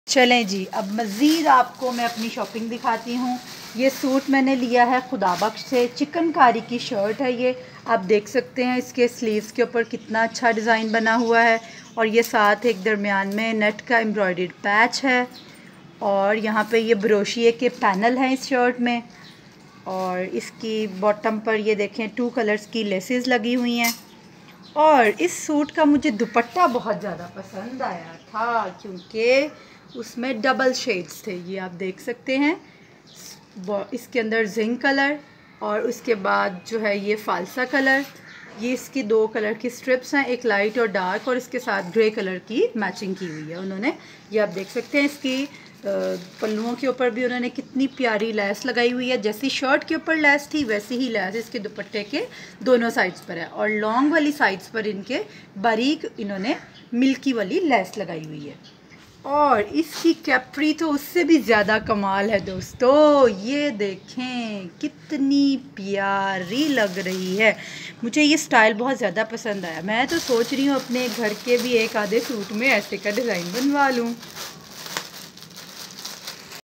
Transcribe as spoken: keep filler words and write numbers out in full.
चलें जी, अब मज़ीद आपको मैं अपनी शॉपिंग दिखाती हूँ। ये सूट मैंने लिया है खुदाबख्श से, चिकनकारी की शर्ट है ये। आप देख सकते हैं इसके स्लीव्स के ऊपर कितना अच्छा डिज़ाइन बना हुआ है और ये साथ एक दरमियान में नेट का एम्ब्रॉयडर्ड पैच है और यहाँ पे ये ब्रोशिए के पैनल हैं इस शर्ट में और इसकी बॉटम पर ये देखें टू कलर्स की लेसेस लगी हुई हैं। और इस सूट का मुझे दुपट्टा बहुत ज़्यादा पसंद आया था क्योंकि उसमें डबल शेड्स थे, ये आप देख सकते हैं। इसके अंदर जिंक कलर और उसके बाद जो है ये फालसा कलर, ये इसकी दो कलर की स्ट्रिप्स हैं, एक लाइट और डार्क, और इसके साथ ग्रे कलर की मैचिंग की हुई है उन्होंने। ये आप देख सकते हैं इसकी पल्लुओं के ऊपर भी उन्होंने कितनी प्यारी लेस लगाई हुई है। जैसी शर्ट के ऊपर लेस थी वैसी ही लेस इसके दुपट्टे के दोनों साइड्स पर है और लॉन्ग वाली साइड्स पर इनके बारीक इन्होंने मिल्की वाली लेस लगाई हुई है। और इसकी कैप्री तो उससे भी ज़्यादा कमाल है दोस्तों, ये देखें कितनी प्यारी लग रही है। मुझे ये स्टाइल बहुत ज़्यादा पसंद आया। मैं तो सोच रही हूँ अपने घर के भी एक आधे सूट में ऐसे का डिज़ाइन बनवा लूँ।